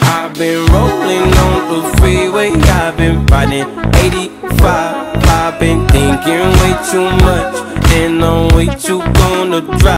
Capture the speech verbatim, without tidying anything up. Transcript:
I've been rolling on the freeway, I've been riding eighty-five. I've been thinking way too much, and I'm way too gonna drive.